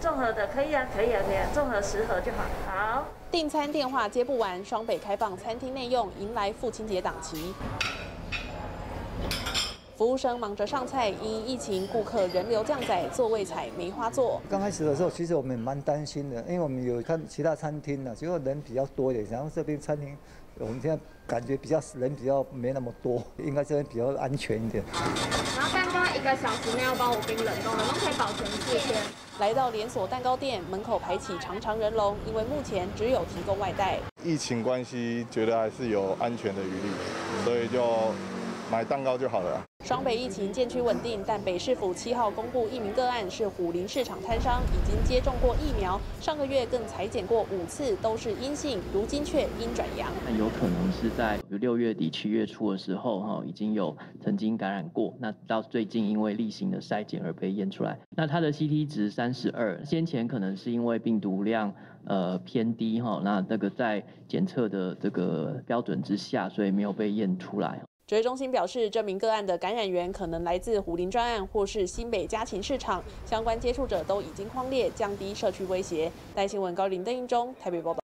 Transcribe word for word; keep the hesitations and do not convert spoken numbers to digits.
综合的可以啊，可以啊，可以啊，综合十盒就好。好。 订餐电话接不完，双北开放餐厅内用，迎来父亲节档期。服务生忙着上菜，因疫情，顾客人流降载，座位采梅花座。 刚开始的时候，其实我们也蛮担心的，因为我们有看其他餐厅呢，结果人比较多一点，然后这边餐厅我们现在感觉比较人比较没那么多，应该这边比较安全一点。 然后蛋糕一个小时内要帮我冰冷冻的，都可以保存四天。 来到连锁蛋糕店门口排起长长人龙，因为目前只有提供外带。 疫情关系，觉得还是有安全的余力，所以就买蛋糕就好了。 双北疫情渐趋稳定，但北市府七号公布一名个案是虎林市场摊商，已经接种过疫苗，上个月更采检过五次，都是阴性，如今却阴转阳。 那有可能是在六月底七月初的时候，哈，已经有曾经感染过，那到最近因为例行的筛检而被验出来。那它的 C T 值三十二，先前可能是因为病毒量呃偏低哈，那这个在检测的这个标准之下，所以没有被验出来。 指挥中心表示，这名个案的感染源可能来自虎林专案或是新北家禽市场，相关接触者都已经匡列，降低社区威胁。台新闻高林邓英中台北报道。